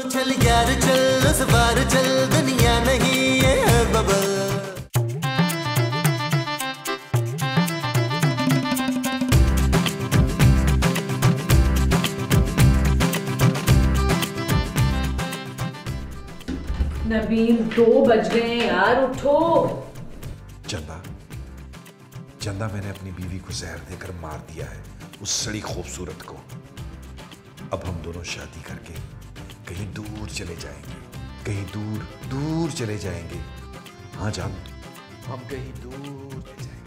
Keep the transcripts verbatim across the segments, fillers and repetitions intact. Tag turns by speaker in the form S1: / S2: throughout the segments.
S1: चल यार चल उस बार चल दुनिया नहीं ये है बबल।
S2: नबील दो बज गए यार, उठो।
S3: चंदा चंदा मैंने अपनी बीवी को जहर देकर मार दिया है, उस सड़ी खूबसूरत को। अब हम दोनों शादी करके कहीं दूर चले जाएंगे, कहीं दूर दूर चले जाएंगे। हाँ जान, हम कहीं दूर चले जाएंगे।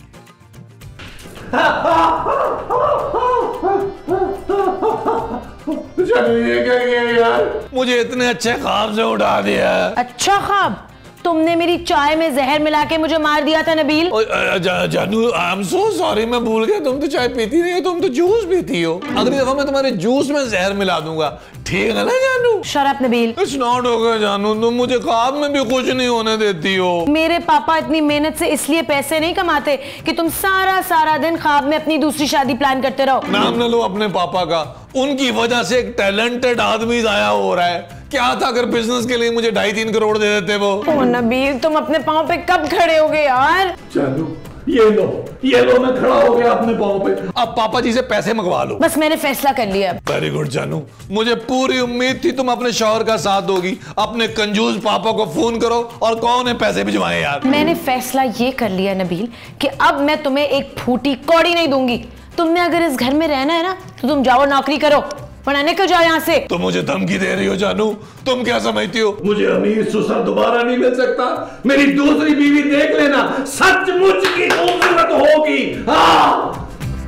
S4: ये क्या किया यार, मुझे इतने अच्छे ख्वाब से उठा दिया।
S2: अच्छा ख्वाब? तुमने मेरी चाय में जहर मिला के मुझे मार दिया था नबील।
S4: जा, जानू आई एम सो सॉरी, मैं भूल गया। तुम तो चाय पीती नहीं हो, तुम तो जूस पीती हो। अगली दफा मैं तुम्हारे जूस में जहर मिला दूंगा, ठीक है ना जानू?
S2: Shut up Nabeel.
S4: It's not okay जानू, तुम मुझे ख्वाब में भी खुश नहीं होने देती हो।
S2: मेरे पापा इतनी मेहनत से इसलिए पैसे नहीं कमाते कि तुम सारा सारा दिन ख्वाब में अपनी दूसरी शादी प्लान करते रहो।
S4: नाम न लो अपने पापा का, उनकी वजह से एक टैलेंटेड आदमी जाया हो रहा है। क्या था अगर बिजनेस के लिए मुझे ढाई तीन करोड़ दे देते वो।
S2: ओ नबील, तुम अपने पाँव पे कब खड़े हो गए यार?
S4: जानू ये लो, ये लो, मैं खड़ा हो गया अपने पाँव पे। अब पापा जी से पैसे मंगवा लो।
S2: बस मैंने फैसला कर लिया।
S4: वेरी गुड जानू, मुझे पूरी उम्मीद थी तुम अपने शौहर का साथ दोगी। अपने कंजूस पापा को फोन करो और कौन है पैसे भिजवाए यार।
S2: मैंने फैसला ये कर लिया नबील कि अब मैं तुम्हें एक फूटी कौड़ी नहीं दूंगी। तुमने अगर इस घर में रहना है ना तो तुम जाओ नौकरी करो, वरना निकल जाओ यहाँ से।
S4: तुम मुझे धमकी दे रही हो जानू? तुम क्या समझती हो मुझे अमीर ससुर दोबारा नहीं मिल सकता? मेरी दूसरी बीवी देख लेना, सचमुच की खूबसूरत होगी। हाँ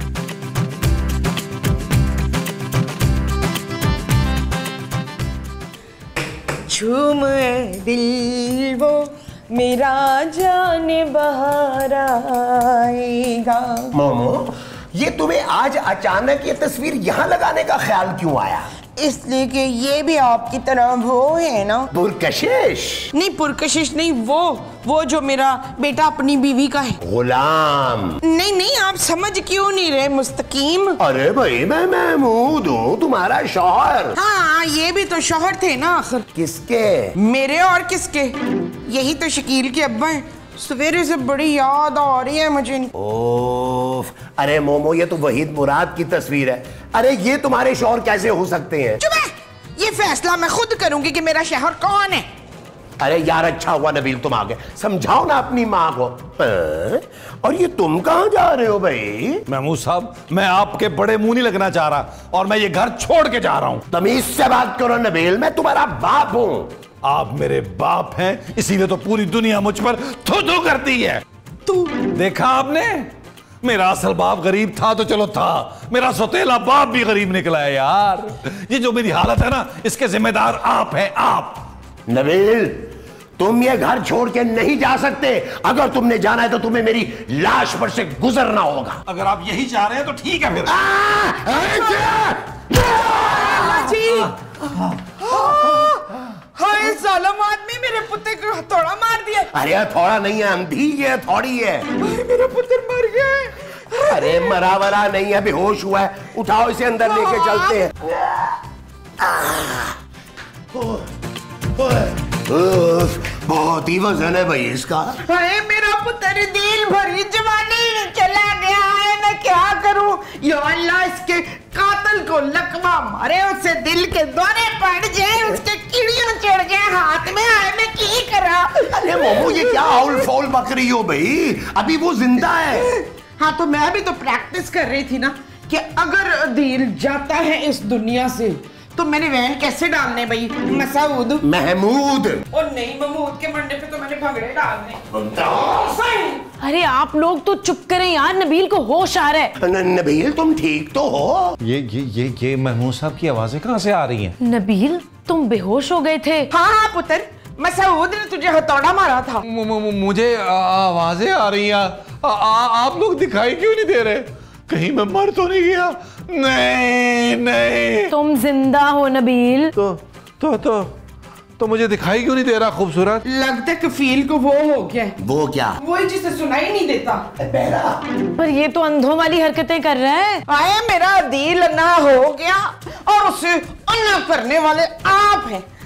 S5: झूम दिल वो मेरा जाने बहार आएगा।
S6: मोमो, ये तुम्हें आज अचानक ये तस्वीर यहाँ लगाने का ख्याल क्यों आया?
S5: इसलिए कि ये भी आपकी तरह वो है ना,
S6: पुरकशिश।
S5: नहीं पुरकशिश नहीं, वो वो जो मेरा बेटा अपनी बीवी का है।
S6: गुलाम।
S5: नहीं नहीं, आप समझ क्यों नहीं रहे मुस्तकीम?
S6: अरे भाई मैं महमूद हूँ, तुम्हारा शौहर।
S5: हाँ ये भी तो शौहर थे ना आखिर।
S6: किसके?
S5: मेरे और किसके? यही तो शकील के अब्बा हैं। सवेरे से बड़ी याद आ रही है मुझे।
S6: ओफ, अरे मोमो ये तो वहीद मुराद की तस्वीर है। अरे ये तुम्हारे शौहर कैसे हो सकते हैं?
S5: चुप है, ये फैसला मैं खुद करूंगी कि मेरा शौहर कौन है।
S6: अरे यार अच्छा हुआ नबील तुम आ गए, समझाओ ना अपनी माँ को। हाँ? और ये तुम कहाँ जा रहे हो भाई?
S4: महमूद साहब, मैं आपके बड़े मुंह नहीं लगना चाह रहा और मैं ये घर छोड़ के जा रहा हूँ।
S6: तमीज से बात करो नबील, मैं तुम्हारा बाप हूँ।
S4: आप मेरे बाप हैं, इसीलिए तो पूरी दुनिया मुझ पर थू थू करती है।
S5: तू
S4: देखा आपने, मेरा असल बाप गरीब था तो चलो था, मेरा सौतेला बाप भी गरीब निकला है यार। ये जो मेरी हालत है ना, इसके जिम्मेदार आप हैं, आप।
S6: नबील, तुम ये घर छोड़ के नहीं जा सकते। अगर तुमने जाना है तो तुम्हें मेरी लाश पर से गुजरना होगा।
S4: अगर आप यही चाह रहे हैं तो ठीक है फिर।
S5: हाय जालिम आदमी, मेरे पुत्र को हथौड़ा मार दिया।
S6: अरे हथौड़ा नहीं है, अंधी है, थोड़ी है।
S5: मेरा पुत्र मर गया।
S6: अरे मरा वरा नहीं है, बेहोश हुआ है। उठाओ इसे अंदर लेके चलते हैं। बहुत ही वजन है भाई इसका।
S5: हाय मेरा पुत्र दिल भरी जवानी चला गया है, मैं क्या करूं? या अल्लाह, इसके कातिल को लकवा मारे, उससे दिल के दौरे पड़ जाए, उसके कीड़ियां चढ़ जाए हाथ में। आए मैं की करा?
S6: अरे मोमो ये क्या आउल फौल बक रही हो भाई? अभी वो जिंदा है।
S5: हाँ तो मैं भी तो प्रैक्टिस कर रही थी ना कि अगर दिल जाता है इस दुनिया से तो मैंने वहन कैसे डालने भाई? मसूद
S6: महमूद।
S5: और नहीं, महमूद के मंडे पे तो मैंने भगड़े डालने।
S2: अरे आप लोग तो चुप करें यार, नबील को होश आ रहा है।
S6: न, नबील तुम ठीक तो हो?
S3: ये ये ये ये महमूद साहब की आवाजें कहाँ से आ रही हैं?
S2: नबील तुम बेहोश हो गए थे।
S5: हाँ हाँ पुत्र, मसूद ने तुझे हथौड़ा मारा था।
S4: मु, मु, मुझे आवाजें आ रही हैं। आप लोग दिखाई क्यों नहीं दे रहे? कहीं मैं मर तो नहीं गया? नहीं नहीं,
S2: तुम जिंदा हो नबील।
S4: तो तो तो तो मुझे दिखाई क्यों नहीं दे रहा खूबसूरत?
S5: लगता है कफील को वो हो गया।
S6: वो क्या?
S5: वही जिसे सुनाई नहीं देता।
S6: बहरा।
S2: पर ये तो अंधों वाली हरकतें कर रहा है।
S5: आए मेरा दिल अन्ना हो गया और उसे अन्ना करने वाले आप हैं।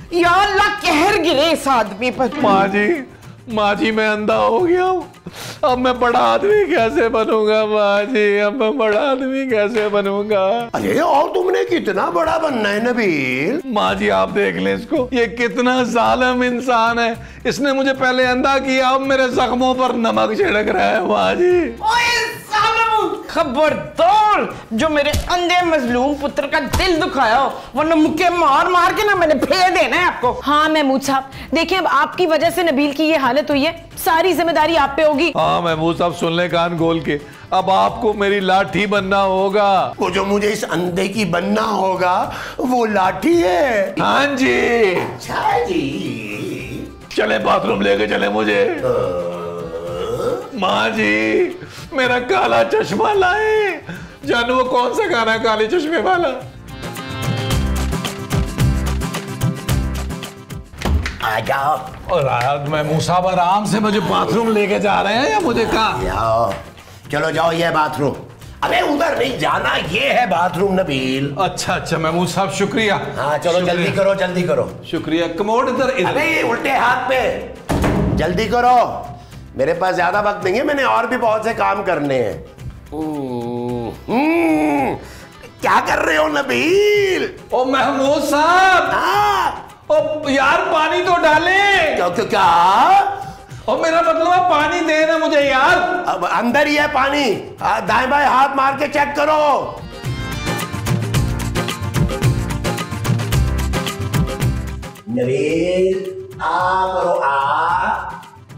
S5: या अल्लाह कहर गिरे इस आदमी पर।
S4: माँ जी, माँ जी मैं अंधा हो गया हूँ, अब मैं बड़ा आदमी कैसे बनूंगा माँ जी, अब मैं बड़ा आदमी कैसे बनूंगा।
S6: अरे और तुमने कितना बड़ा बनना है नबील।
S4: माँ जी आप देख लें इसको, ये कितना जालिम इंसान है, इसने मुझे पहले अंधा किया, अब मेरे जख्मों पर नमक छिड़क रहा है माँ जी।
S5: ओए सालम, खबरदार जो मेरे अंधे मजलूम पुत्र का दिल दुखाया हो, वरना मुक्के मार मार के ना मैंने फेंक देना है आपको।
S2: हाँ महमूद साहब, देखिए अब आपकी वजह से नबील की ये हालत हुई है, सारी जिम्मेदारी आप पे होगी।
S4: हाँ महमूद साहब सुन ले कान खोल के, अब आपको मेरी लाठी बनना होगा।
S6: वो जो मुझे इस अंधे की बनना होगा वो लाठी है।
S4: हाँ जी।
S6: अच्छा जी,
S4: चले बाथरूम लेके चले मुझे। माँ जी मेरा काला चश्मा लाए। जानू वो कौन सा गाना है काले चश्मे वाला?
S6: आ जाओ।
S4: और यार मैं मुसाब आराम से मुझे बाथरूम लेके जा रहे हैं या मुझे कहाँ?
S6: जाओ, चलो जाओ, ये बाथरूम। अबे उधर नहीं जाना, ये है बाथरूम नबील।
S4: अच्छा अच्छा महमूद साहब शुक्रिया।
S6: हाँ चलो जल्दी करो, जल्दी करो।
S4: शुक्रिया। कमोड इधर इधर।
S6: अबे ये उल्टे हाथ पे, जल्दी करो, मेरे पास ज्यादा वक्त नहीं है, मैंने और भी बहुत से काम करने हैं। हम्म, क्या कर रहे हो नबील?
S4: ओ महमूद साहब।
S6: हाँ
S4: ओ यार पानी तो डाले।
S6: क्या क्या क्या?
S4: और मेरा मतलब है पानी दे ना मुझे यार।
S6: अब अंदर ही है पानी, दाएं बाएं हाथ मार के चेक करो। नबील आ करो, आ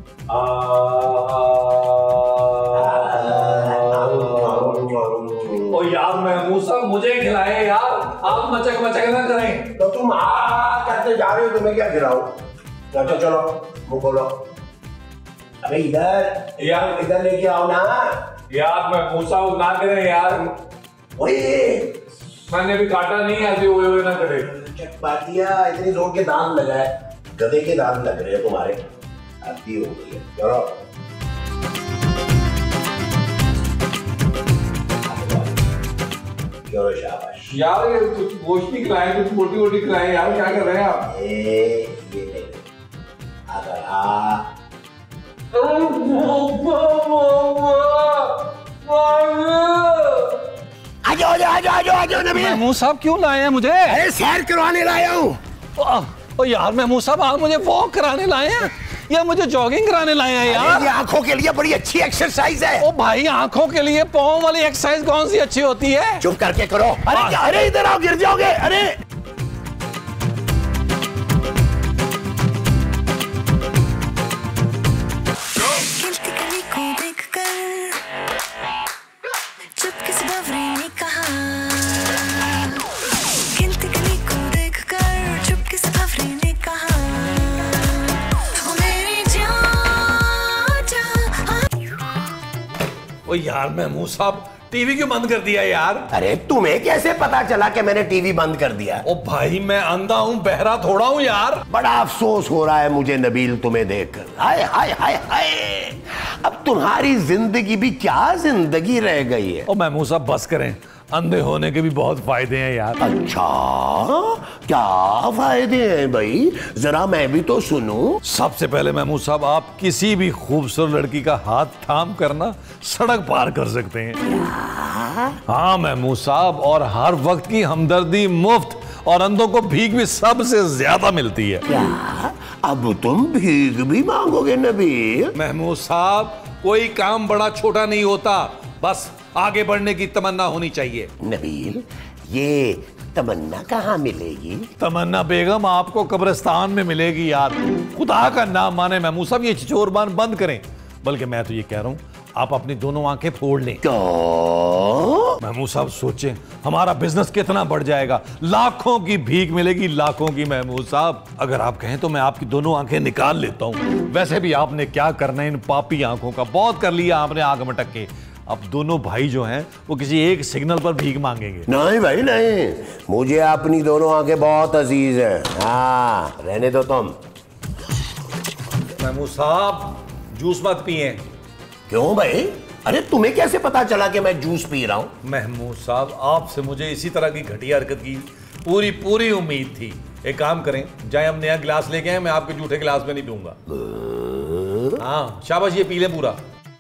S4: ओ यार महमूद साहब मुझे खिलाए यार, आप मचक मचक ना करें।
S6: तो तुम आ करते जा रहे हो, तुम्हें क्या खिलाओ? चलो चलो मुंह खोलो। अबे इधर यार, इधर लेके आओ ना
S4: यार महमूद साहब ना करें यार,
S6: वही
S4: मैंने भी काटा नहीं, ऐसे हुए हुए ना करे।
S6: चटपाटिया इतनी जोर के दांत लगाए, गधे के दांत लग रहे हैं तुम्हारे, आती हो गई है। चलो चलो शाबाश
S4: यार, ये कुछ गोश्त नहीं खिलाए, कुछ मोटी मोटी खिलाए यार, क्या कर रहे हैं आप?
S6: ए ये ले अगर आ आजो आजो आजो आजो आजो नबील।
S4: महमूद साहब क्यों लाए हैं मुझे?
S6: अरे सैर करवाने लाया हूँ।
S4: ओ यार महमूद साहब आप मुझे वॉक कराने लाए हैं या मुझे जॉगिंग कराने लाए हैं यार?
S6: ये आंखों के लिए बड़ी अच्छी एक्सरसाइज है।
S4: ओ भाई आंखों के लिए पाँव वाली एक्सरसाइज कौन सी अच्छी होती है?
S6: चुप करके करो। अरे क्या, अरे इधर आओ, गिर जाओगे। अरे
S4: ओ यार महमूद साहब टीवी क्यों बंद कर दिया यार?
S6: अरे तुम्हें कैसे पता चला कि मैंने टीवी बंद कर दिया?
S4: ओ भाई मैं अंधा हूँ, बहरा थोड़ा हूँ यार।
S6: बड़ा अफसोस हो रहा है मुझे नबील तुम्हें देखकर। हाय हाय हाय हाय, अब तुम्हारी जिंदगी भी क्या जिंदगी रह गई है।
S4: ओ महमूद साहब बस करें, अंधे होने के भी बहुत फायदे हैं यार।
S6: अच्छा क्या फायदे हैं भाई, जरा मैं भी तो सुनूं।
S4: सबसे पहले महमूद साहब आप किसी भी खूबसूरत लड़की का हाथ थाम करना सड़क पार कर सकते हैं। हाँ महमूद साहब, और हर वक्त की हमदर्दी मुफ्त, और अंधों को भीख भी सबसे ज्यादा मिलती है।
S6: क्या अब तुम भीख भी मांगोगे नबील?
S4: महमूद साहब कोई काम बड़ा छोटा नहीं होता, बस आगे बढ़ने की तमन्ना होनी चाहिए।
S6: नबील ये तमन्ना कहाँ मिलेगी?
S4: तमन्ना बेगम आपको कब्रिस्तान में मिलेगी यार। खुदा का नाम माने महमूद साहब ये चिचोरबान बंद करें, बल्कि मैं तो ये कह रहा हूँ आप अपनी दोनों आंखें फोड़ लें।
S6: क्यों?
S4: महमूद साहब सोचें हमारा बिजनेस कितना बढ़ जाएगा, लाखों की भीख मिलेगी, लाखों की। महमूद साहब अगर आप कहें तो मैं आपकी दोनों आंखें निकाल लेता हूँ। वैसे भी आपने क्या करना है इन पापी आंखों का, बहुत कर लिया आपने आंख मटक के। अब दोनों भाई जो हैं वो किसी एक सिग्नल पर भीख मांगेंगे।
S6: नहीं भाई नहीं, मुझे अपनी दोनों आंखें बहुत अजीज हैं। हाँ रहने दो तुम।
S4: महमूद साहब जूस मत पिए।
S6: क्यों भाई? अरे तुम्हें कैसे पता चला कि मैं जूस पी रहा हूं?
S4: महमूद साहब आपसे मुझे इसी तरह की घटिया हरकत की पूरी पूरी उम्मीद थी। एक काम करें, जाए हम नया गिलास लेके आए, मैं आपके जूठे गिलास में नहीं पीऊंगा। हाँ शाबाश, ये पी ले पूरा।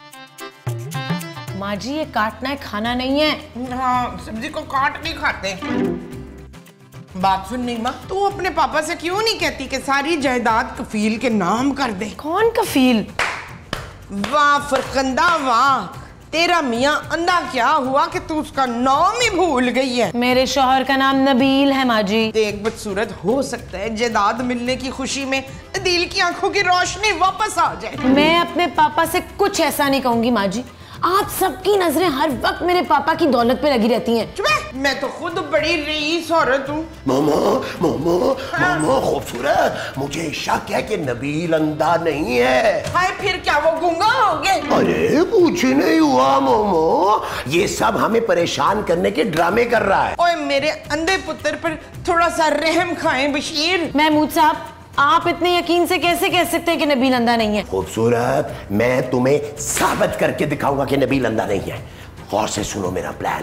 S2: माँ जी ये काटना है, खाना नहीं है।
S5: हाँ सब्जी को काट नहीं खाते। बात सुन नहीं माँ, तू अपने पापा से क्यों नहीं कहती कि सारी जायदाद कफील के नाम कर दे?
S2: कौन कफील?
S5: वाह फरकंदा वाह, तेरा मियाँ अंधा क्या हुआ कि तू उसका नाम ही भूल गई है।
S2: मेरे शौहर का नाम नबील है माँ जी।
S5: देख बदसूरत, हो सकता है जायदाद मिलने की खुशी में दिल की आंखों की रोशनी वापस आ जाए।
S2: मैं अपने पापा से कुछ ऐसा नहीं कहूंगी माँ जी। आप सबकी नजरें हर वक्त मेरे पापा की दौलत पे लगी रहती हैं।
S5: चुप है, मैं तो खुद बड़ी रईस औरत हूँ।
S6: मोमो मोमो मोमो खूबसूरत, मुझे शक है कि नबील अंधा नहीं है।
S5: हाय फिर क्या वो गूंगा हो गए?
S6: अरे कुछ नहीं हुआ मोमो, ये सब हमें परेशान करने के ड्रामे कर रहा है।
S5: ओए मेरे अंधे पुत्र पर थोड़ा सा रहम खाएं बशीर।
S2: महमूद साहब, आप इतने यकीन से कैसे कह सकते हैं कि नबील अंधा नहीं है?
S6: खूबसूरत, मैं तुम्हें साबित करके दिखाऊंगा कि नबील अंधा नहीं है। गौर से सुनो मेरा प्लान।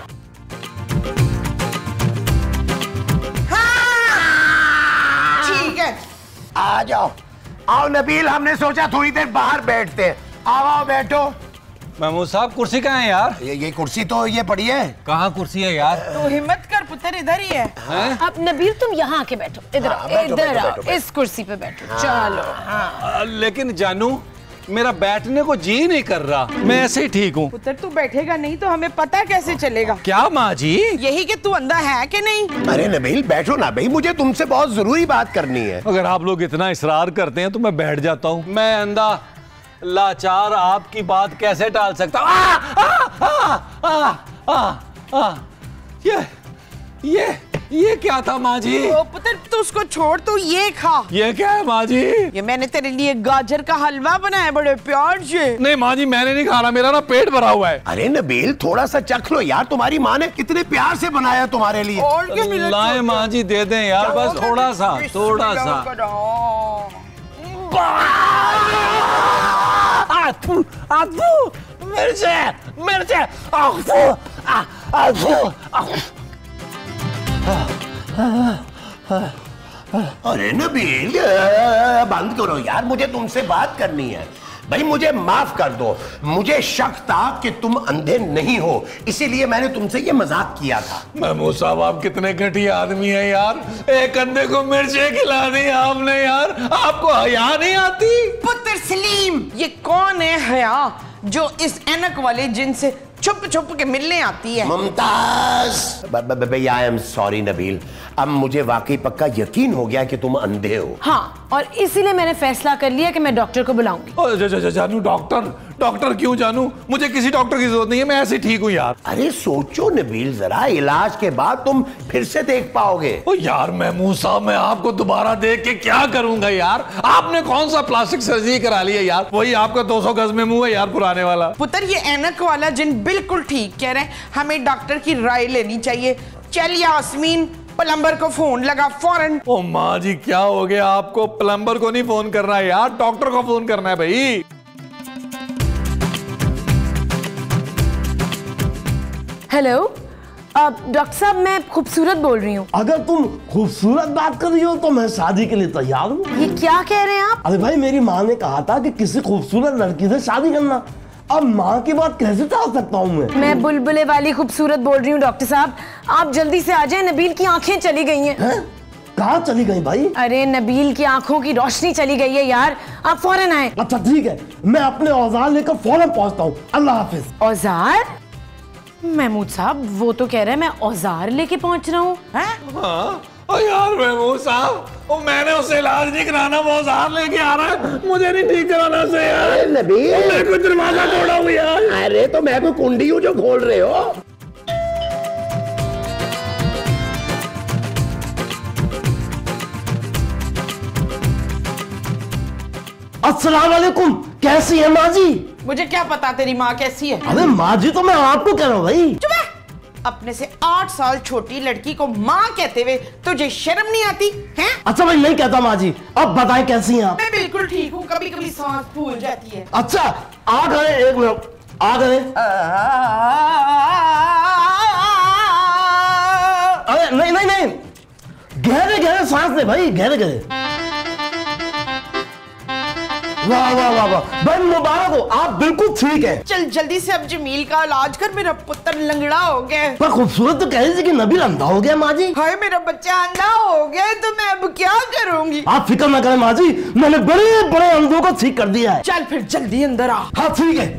S5: हाँ। ठीक है,
S6: आ जाओ, आओ नबील, हमने सोचा थोड़ी देर बाहर बैठते हैं। आओ आओ बैठो।
S4: महमूद साहब कुर्सी कहाँ है यार?
S6: ये ये कुर्सी तो ये पड़ी है।
S4: कहाँ कुर्सी है यार?
S5: तो हिम्मत कर पुत्र, इधर ही है।
S2: अब नबील तुम यहाँ आके बैठो, इधर
S6: हाँ,
S2: आओ,
S6: बैठो,
S2: इधर
S6: बैठो,
S2: आओ,
S6: बैठो, बैठो।
S2: इस कुर्सी पे बैठो। चलो हाँ।
S4: आ, लेकिन जानू, मेरा बैठने को जी नहीं कर रहा, मैं ऐसे ही ठीक हूँ।
S5: पुत्र तू बैठेगा नहीं तो हमें पता कैसे चलेगा?
S4: क्या माँ जी?
S5: यही कि तू अंधा है कि नहीं?
S6: अरे नबील बैठो ना भाई, मुझे तुमसे बहुत जरूरी बात करनी है।
S4: अगर आप लोग इतना इसरार करते हैं तो मैं बैठ जाता हूँ। मैं अंधा लाचार आपकी बात कैसे टाल सकता हूँ? आ, आ, आ, आ, आ, आ, ये ये ये क्या था माँ जी?
S5: ओ पुत्र तू उसको छोड़, तू ये खा।
S4: ये क्या है माँ जी?
S5: ये मैंने तेरे लिए गाजर का हलवा बनाया बड़े प्यार से।
S4: नहीं माँ जी, मैंने नहीं खाना, मेरा ना पेट भरा हुआ है।
S6: अरे नबील थोड़ा सा चख लो यार, तुम्हारी माँ ने कितने प्यार से बनाया तुम्हारे लिए।
S5: और क्या मिला?
S4: लाए माँ जी, दे दें यार, बस थोड़ा सा, थोड़ा सा। आफू, आफू, मिर्चे, मिर्चे, आफू, आ, आफू, आफू।
S6: अरे नबील बंद करो यार, मुझे तुमसे बात करनी है। भाई मुझे माफ कर दो, मुझे शक था कि तुम अंधे नहीं हो, इसीलिए मैंने तुमसे ये मजाक किया था।
S4: महमूद साहब आप कितने घटिया आदमी हैं यार, एक अंधे को मिर्चें खिला दी आपने यार, आपको हया नहीं आती?
S5: पुत्र सलीम, ये कौन है हया जो इस ऐनक वाले जिन से छुप छुप के मिलने आती है?
S6: मुमताज। भाई आई एम सॉरी नबील, अब मुझे वाकई पक्का यकीन हो गया कि तुम अंधे हो।
S2: हाँ, और इसीलिए मैंने फैसला कर लिया कि मैं डॉक्टर को बुलाऊंगी।
S4: ओ, जा, जा, जा, जानू डॉक्टर, डॉक्टर क्यों जानू? मुझे किसी डॉक्टर की जरूरत नहीं है, मैं ऐसे ठीक हूँ यार।
S6: अरे सोचो नबील जरा, इलाज के बाद तुम फिर से देख पाओगे।
S4: ओ यार महमूद साहब, मैं आपको दोबारा देख के क्या करूंगा यार? आपने कौन सा प्लास्टिक सर्जरी करा ली है यार? वही आपका दो सौ गज में मुंह है यार, पुराने वाला।
S5: पुत्र ये ऐनक वाला जिन बिल्कुल ठीक कह रहे हैं, हमें डॉक्टर की राय लेनी चाहिए। चल यास्मीन, प्लम्बर को फोन लगा फौरन।
S4: ओ माँ जी, क्या हो गया आपको? प्लम्बर को नहीं फोन करना है यार, डॉक्टर को फोन करना है भाई।
S2: हेलो डॉक्टर साहब, मैं खूबसूरत बोल रही हूँ।
S7: अगर तुम खूबसूरत बात कर रही हो तो मैं शादी के लिए तैयार हूँ।
S2: ये क्या कह रहे हैं आप?
S7: अरे भाई मेरी माँ ने कहा था कि किसी खूबसूरत लड़की से शादी करना, अब माँ की बात कैसे टाल सकता हूँ मैं?
S2: मैं बुलबुले वाली खूबसूरत बोल रही हूँ डॉक्टर साहब, आप जल्दी से आ जाएं, नबील की आंखें चली गई हैं।
S7: हैं? कहाँ चली गई भाई?
S2: अरे नबील की आंखों की रोशनी चली गई है यार, आप फौरन आए।
S7: अच्छा ठीक है, मैं अपने औजार लेकर फौरन पहुँचता हूँ। अल्लाह हाफिज।
S2: औजार? महमूद साहब वो तो कह रहे हैं मैं औजार लेके पहुंच रहा हूँ।
S4: हाँ? ओ यार महमूद साहब, ओ मैंने उसे इलाज नहीं कराना, वो औजार लेके आ रहा है, मुझे नहीं ठीक कराना से यार।
S6: नबील
S4: मैं कोई दरवाजा तोड़ा हूँ यार।
S6: अरे तो मैं कोई कुंडी हूँ जो खोल रहे हो?
S7: अस्सलाम वालेकुम, कैसी है माँ जी?
S5: मुझे क्या पता तेरी माँ कैसी है?
S7: अरे माँ जी तो मैं आपको कह रहा हूँ भाई।
S5: चुप है। अपने से आठ साल छोटी लड़की को माँ कहते हुए तुझे शर्म नहीं आती है?
S7: अच्छा भाई नहीं कहता माँ जी, अब बताएं कैसी हैं आप?
S5: मैं बिल्कुल ठीक हूँ, कभी कभी सांस फूल जाती है।
S7: अच्छा आ गए, एक मिनट आ गए। अरे नहीं नहीं नहीं, गहरे गहरे सांस ले भाई, गहरे गहरे। वाह वाह वाह वाह भाई, मुबारक हो, आप बिल्कुल ठीक है।
S5: चल जल्दी से अब जमील का इलाज कर, मेरा पुत्र लंगड़ा हो गया।
S7: पर खूबसूरत तो कह रही थी कि नबील अंधा हो गया माँ जी।
S5: हाय मेरा बच्चा अंधा हो गया, तो मैं अब क्या करूंगी?
S7: आप फिक्र ना करें माँ जी, मैंने बड़े बड़े अंधों को ठीक कर दिया है।
S5: चल फिर जल्दी अंदर आ।
S7: हाँ ठीक है।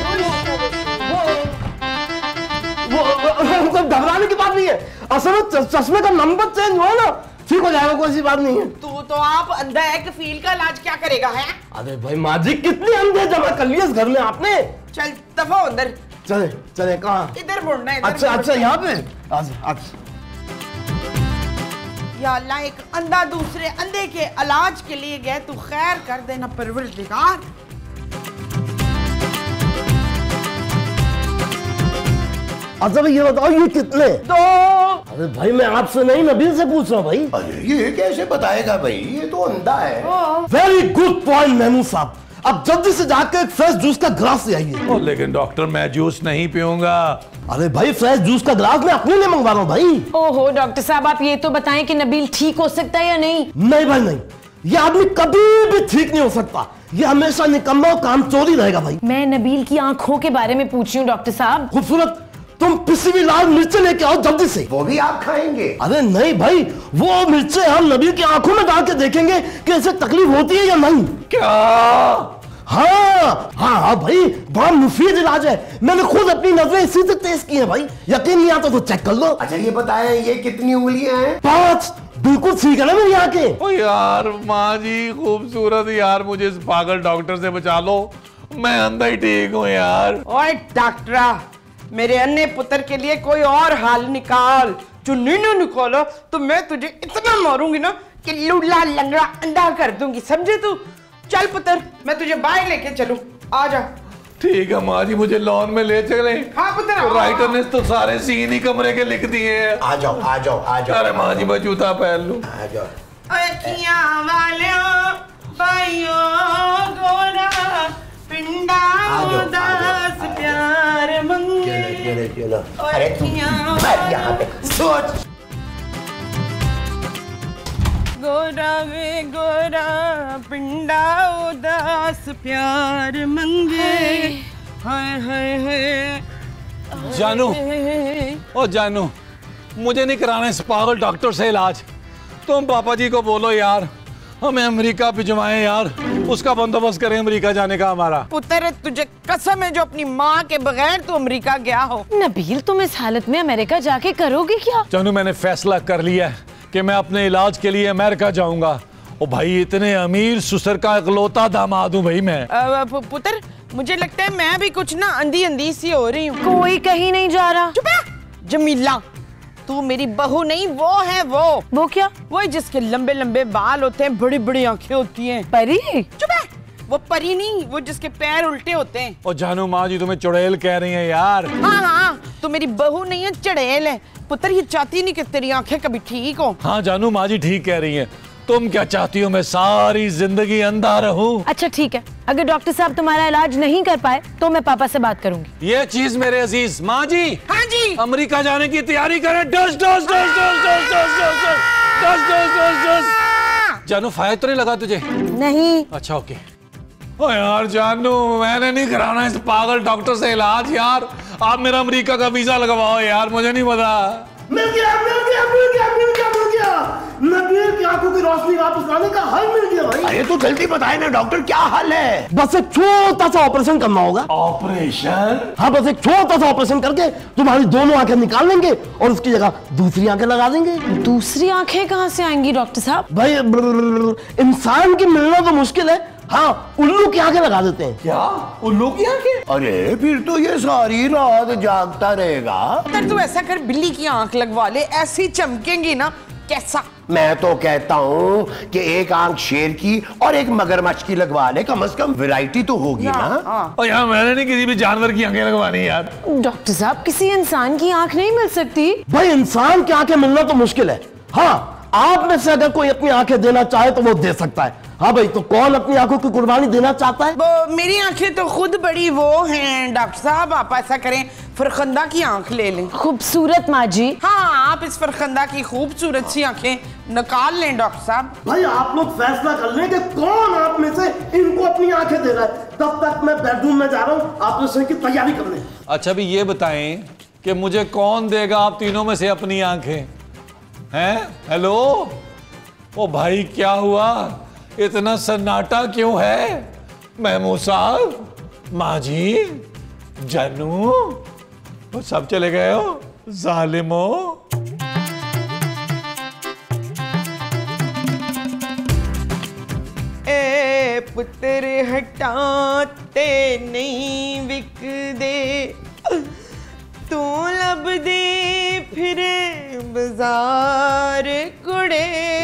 S7: वो घबराने की बात नहीं है, असल में चश्मे का नंबर चेंज हुआ ना, ठीक हो जाएगा, कोई सी बात नहीं है।
S5: तू तो आप अंधा है, कफील का इलाज क्या करेगा है?
S7: अरे भाई माँ जी, कितने अंधे जमा कर लिए इस घर में आपने।
S5: चल दफा अंदर।
S7: चले चले, कहाँ?
S5: इधर मुड़ना है।
S7: अच्छा अच्छा, यहाँ पे। अच्छा अच्छा।
S5: या अल्लाह, एक अंधा दूसरे अंधे के इलाज के लिए गए, तू खैर कर देना परवरदिगार।
S7: अच्छा भाई ये बताओ, ये कितने?
S5: दो।
S7: अरे भाई मैं आपसे नहीं, नबील से पूछ रहा हूँ भाई।
S6: अरे ये कैसे बताएगा भाई, ये तो अंधा है।
S7: वेरी गुड पॉइंट मेहमूद साहब, अब जल्दी से जाकर एक फ्रेश जूस का ग्लास ले आइए।
S4: लेकिन डॉक्टर मैं जूस नहीं पीऊंगा।
S7: अरे भाई फ्रेश जूस का ग्लास मैं अपने लिए मंगवा रहा हूँ भाई।
S2: ओहो डॉक्टर साहब, आप ये तो बताएं कि नबील ठीक हो सकता है या नहीं?
S7: नहीं भाई नहीं, ये आदमी कभी भी ठीक नहीं हो सकता, ये हमेशा निकम्मा और कामचोरी रहेगा भाई।
S2: मैं नबील की आंखों के बारे में पूछ रही हूँ डॉक्टर साहब।
S7: खूबसूरत, तुम पिसी हुई लाल मिर्चें लेके आओ जल्दी से।
S6: वो भी आप खाएंगे?
S7: अरे नहीं भाई, वो मिर्चें हम नबील की आंखों में डाल के देखेंगे कि इसे तकलीफ होती है या नहीं।
S4: क्या?
S7: हाँ हाँ हाँ भाई, बड़ा मुफीद इलाज है, मैंने खुद अपनी नजरें इसी से टेस्ट की है भाई, यकीन नहीं आता तो चेक कर लो।
S6: अच्छा ये बताएं, ये कितनी उंगलियां हैं?
S7: पांच। बिल्कुल ठीक है ना मेरी आंखें?
S4: ओ यार माँ जी, खूबसूरत यार, मुझे इस पागल डॉक्टर से बचा लो, मैं अंधा ही ठीक हूँ यार।
S5: ओए डॉक्टरा, मेरे अन्य पुत्र के लिए कोई और हाल निकाल, जो नहीं निकाला तो मैं तुझे इतना मारूंगी ना कि लूला लंगड़ा अंधा कर दूंगी, समझे तू? चल पुत्र, मैं तुझे बाहर लेके चलूं, आ जा।
S4: ठीक है माँ जी, मुझे लॉन में ले चले।
S5: हाँ पुत्र।
S4: तो राइटर ने तो सारे सीन ही कमरे के लिख दिए हैं।
S6: आ जाओ आ जाओ आ जाओ।
S4: अरे माँ जी मैं जूता पहन लूं।
S6: आ जाओ।
S5: अखियां वालों भाइयों गोरा पिंडा उदास प्यार मंगे।
S6: चलो चलो चलो। अरे तुम बैठ यहाँ पे, सोच।
S5: गोरा वे गोरा पिंडा उदास प्यार मंगे। हाय हाय हाय।
S4: जानू, ओ जानू, मुझे नहीं कराना इस पागल डॉक्टर से इलाज। तुम पापा जी को बोलो यार, हमें अमेरिका भिजवाएं यार, उसका बंदोबस्त करें अमेरिका जाने का हमारा।
S5: पुत्र तुझे कसम है जो अपनी माँ के बगैर तू अमेरिका गया हो।
S2: नबील, तुम इस हालत में अमेरिका जाके करोगे क्या?
S4: जानू, मैंने फैसला कर लिया है कि मैं अपने इलाज के लिए अमेरिका जाऊंगा। ओ भाई, इतने अमीर ससुर का इकलौता दामाद हूँ भाई मैं।
S5: अ, पुत्र मुझे लगता है मैं भी कुछ ना अंधी अंधी सी हो रही हूँ।
S2: कोई कहीं नहीं जा रहा।
S5: चुप है जमीला, तू मेरी बहू नहीं, वो है वो।
S2: वो क्या?
S5: वो जिसके लंबे लंबे बाल होते हैं, बड़ी बड़ी आंखें होती हैं।
S2: परी?
S5: चुप है, वो परी नहीं, वो जिसके पैर उल्टे होते हैं।
S4: ओ जानू माँ जी, तुम्हें चुड़ैल कह रही हैं यार।
S5: हाँ हाँ, तू मेरी बहू नहीं है, चड़ैल है। पुत्र ये चाहती नहीं कि तेरी आंखें कभी ठीक हो।
S4: हाँ जानू माँ जी ठीक कह रही हैं। तुम क्या चाहती हो, मैं सारी जिंदगी अंधा रहूं?
S2: अच्छा ठीक है, अगर डॉक्टर साहब तुम्हारा इलाज नहीं कर पाए तो मैं पापा से बात करूंगी।
S4: ये चीज मेरे अजीज माँ जी।
S5: हाँ जी।
S4: अमेरिका जाने की तैयारी करें। डस डस डस डस डस डस डस डस डस डस डस। जानू फायर तो नहीं लगा तुझे?
S2: नहीं।
S4: अच्छा ओके। ओ यार जानू, मैंने नहीं कराना इस पागल डॉक्टर से इलाज यार। आप मेरा अमेरिका का वीजा लगवाओ यार, मुझे नहीं पता।
S7: मिल गया मिल गया मिल गया मिल गया मिल गया नबील की आंखों की रोशनी वापस लाने का हल मिल गया भाई।
S6: अरे तो जल्दी बताए ना डॉक्टर, क्या हाल है?
S7: बस एक छोटा सा ऑपरेशन करना होगा।
S6: ऑपरेशन?
S7: हाँ, बस एक छोटा सा ऑपरेशन करके तुम्हारी दोनों आंखें निकाल लेंगे और उसकी जगह दूसरी आंखें लगा देंगे।
S2: दूसरी आंखें कहाँ से आएंगी डॉक्टर साहब?
S7: भाई इंसान की मिलना तो मुश्किल है, हाँ उल्लू की आंखें लगा देते हैं।
S6: क्या उल्लू की आंखें? अरे फिर तो ये सारी रात जागता रहेगा।
S5: तर तू ऐसा कर, बिल्ली की आंख लगवा ले, ऐसी चमकेंगी ना। कैसा?
S6: मैं तो कहता हूँ कि एक आंख शेर की और एक मगरमच्छ की लगवा ले, कम से कम वैरायटी तो होगी ना।
S4: ओ यार, मैंने नहीं किसी भी जानवर की आंखें लगवानी यार।
S2: डॉक्टर साहब, किसी इंसान की आंख नहीं मिल सकती?
S7: भाई इंसान की आंखें मिलना तो मुश्किल है, हाँ आप में से अगर कोई अपनी आंखें देना चाहे तो वो दे सकता है, हाँ भाई, तो कौन अपनी आंखों की कुर्बानी देना चाहता है?
S5: वो मेरी आंखें तो खुद बड़ी वो हैं डॉक्टर साहब, आप ऐसा करें फरखंदा की आंख ले लें।
S2: खूबसूरत माँ जी।
S5: हाँ, आप इस फरखंदा की खूबसूरत सी आंखें निकाल लें डॉक्टर साहब।
S7: भाई आप लोग फैसला कर लें कि कौन आप में से इनको अपनी आंखें दे रहा है। तब तक मैं बेडरूम में जा रहा हूँ, आप लोग की तैयारी कर लें।
S4: अच्छा भी ये बताएं कि मुझे कौन देगा आप तीनों में से अपनी आंखें? हैं? हेलो, ओ भाई क्या हुआ, इतना सन्नाटा क्यों है? महमूद साहब, माँ जी, जानू, वो सब चले गए हो जालिमो।
S5: ए पुत्र हटाते नहीं विक दे, तू लब दे फिर बाजार कुड़े।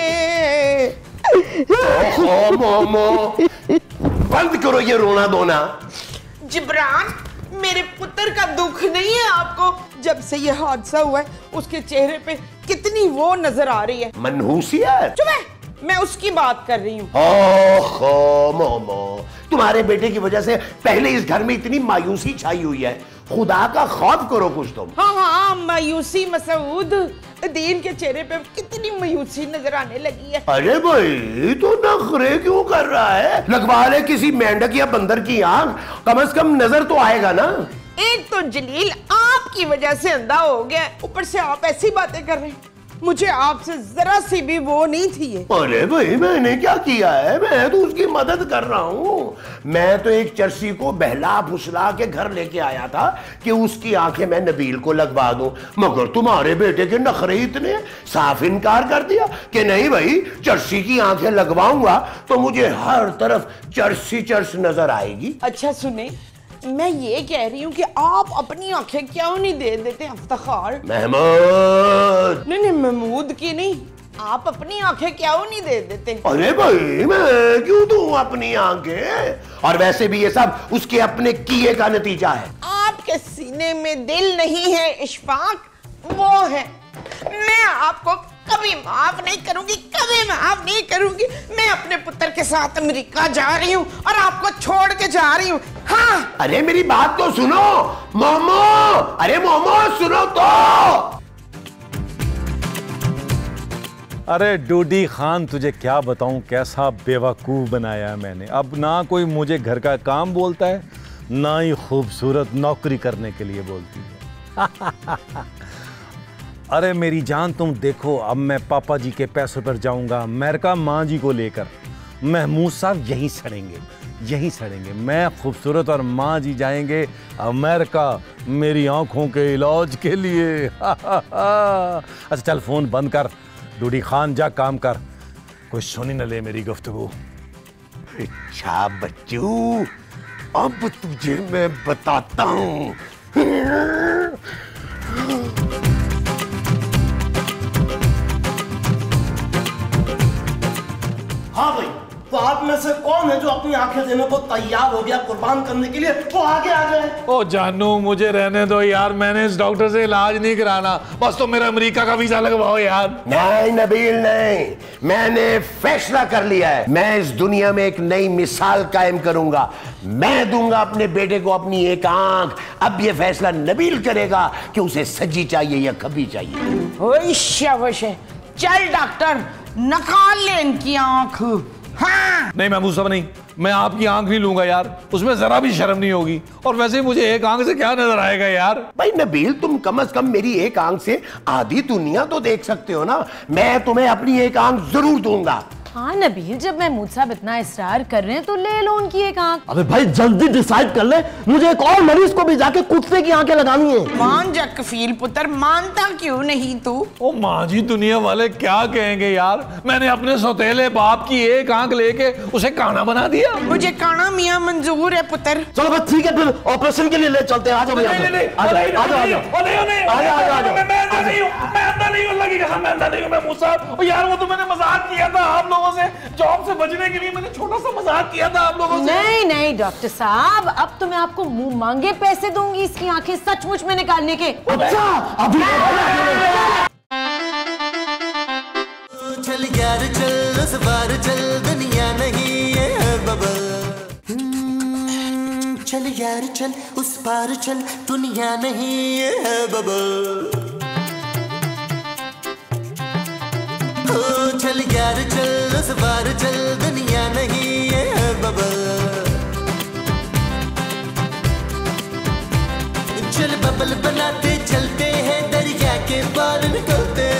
S6: ओ मोमो, बंद करो ये रोना धोना।
S5: जिब्रान, मेरे पुत्र का दुख नहीं है आपको? जब से ये हादसा हुआ है उसके चेहरे पे कितनी वो नजर आ रही है।
S6: मनहूसियत?
S5: चुप है, मैं उसकी बात कर रही हूँ।
S6: ओहो मोमो, तुम्हारे बेटे की वजह से पहले इस घर में इतनी मायूसी छाई हुई है, खुदा का खौफ करो कुछ तुम।
S5: हाँ हाँ, मायूसी मसूद, दीन के चेहरे पे कितनी मायूसी नजर आने लगी है।
S6: अरे भाई तू नखरे क्यों कर रहा है? लगवा ले किसी मेंढक या बंदर की आंख, कम से कम नजर तो आएगा ना।
S5: एक तो जलील आपकी वजह से अंधा हो गया, ऊपर से आप ऐसी बातें कर रहे हैं। मुझे आपसे जरा सी भी वो नहीं थी ये।
S6: अरे भाई मैंने क्या किया है? मैं तो उसकी मदद कर रहा हूँ। मैं तो एक चर्सी को बहला फुसला के घर लेके आया था कि उसकी आंखें मैं नबील को लगवा दूं, मगर तुम्हारे बेटे के नखरे इतने, साफ इनकार कर दिया कि नहीं भाई, चर्सी की आंखें लगवाऊंगा तो मुझे हर तरफ चर्सी चर्स नजर आएगी।
S5: अच्छा सुने, मैं ये कह रही हूँ कि आप अपनी आंखें क्यों नहीं दे देते इफ्तिखार?
S6: महमूद,
S5: नहीं नहीं, महमूद की नहीं, आप अपनी आंखें क्यों नहीं दे देते?
S6: अरे भाई मैं क्यों दूं अपनी आंखें? और वैसे भी ये सब उसके अपने किए का नतीजा है।
S5: आपके सीने में दिल नहीं है इशफाक, वो है। मैं आपको कभी माफ नहीं करूंगी, कभी माफ नहीं करूंगी। मैं अपने पुत्र के साथ अमेरिका जा रही हूँ और आपको छोड़ के जा रही हूँ। हाँ,
S6: अरे मेरी बात तो सुनो मोमो, अरे मोमो सुनो तो।
S4: अरे डूडी खान, तुझे क्या बताऊं कैसा बेवकूफ़ बनाया है मैंने। अब ना कोई मुझे घर का काम बोलता है, ना ही खूबसूरत नौकरी करने के लिए बोलती है। अरे मेरी जान, तुम देखो, अब मैं पापा जी के पैसों पर जाऊंगा अमेरिका माँ जी को लेकर। महमूद साहब यहीं सड़ेंगे, यहीं सड़ेंगे। मैं खूबसूरत और माँ जी जाएंगे अमेरिका मेरी आंखों के इलाज के लिए। अच्छा चल फोन बंद कर, डूडी खान जा काम कर, कोई सुनी न ले मेरी गुफ्तगू।
S6: अच्छा बच्चू, अब तुझे मैं बताता हूँ।
S7: हाँ भाई, तो आप में से कौन है जो अपनी आंखें देने को तैयार हो गया कुर्बान करने के लिए? वो आगे आ जाए।
S4: ओ जानू, मुझे रहने दो यार, मैंने इस डॉक्टर से इलाज नहीं कराना, बस तो मेरा अमेरिका का वीजा लगवाओ यार।
S6: नहीं नबील नहीं, मैंने फैसला कर लिया है। मैं इस दुनिया में एक नई मिसाल कायम करूंगा। मैं दूंगा अपने बेटे को अपनी एक आंख। अब ये फैसला नबील करेगा कि उसे सजी चाहिए या खबी चाहिए।
S5: ओए शाबाश है, चल डॉक्टर निकाल ले इनकी आंख। हाँ।
S4: नहीं महमूद साहब नहीं, मैं आपकी आंख नहीं लूंगा यार, उसमें जरा भी शर्म नहीं होगी। और वैसे मुझे एक आंख से क्या नजर आएगा यार?
S6: भाई नबील, तुम कम से कम मेरी एक आंख से आधी दुनिया तो देख सकते हो ना। मैं तुम्हें अपनी एक आंख जरूर दूंगा।
S2: हाँ नबील, जब महमूद साहब इतना इसरार कर रहे हैं तो ले लो उनकी एक आंख।
S7: अबे भाई जल्दी डिसाइड कर ले, मुझे एक और मरीज को भी जाके कुत्ते की आंखें लगानी है।
S5: मान जा कफील पुत्र, मानता क्यों नहीं तू?
S4: ओ माँ जी, दुनिया वाले क्या कहेंगे यार, मैंने अपने सौतेले बाप की एक आंख लेके उसे काना बना दिया।
S5: मुझे काना मियाँ मंजूर है पुत्र।
S7: चलो बस ठीक है, फिर ऑपरेशन के लिए ले चलते हैं। आ जाओ भैया, आ जाओ आ जाओ आ जाओ।
S4: यार वो तो मैंने मजाक किया था आप लोगों से, जॉब से बचने के लिए मैंने छोटा सा मजाक किया था आप लोगों से।
S2: नहीं नहीं डॉक्टर साहब, अब तो मैं आपको मुंह मांगे पैसे दूंगी इसकी आंखें सचमुच में निकालने के।
S7: अच्छा अभी
S1: चल यार चल, उस बार चल, दुनिया नहीं यार चल उस पार चल, दुनिया नहीं ये है बबल। ओ चल यार चल उस पार चल, दुनिया नहीं ये है बबल। चल बबल बनाते चलते हैं, दरिया के पार निकलते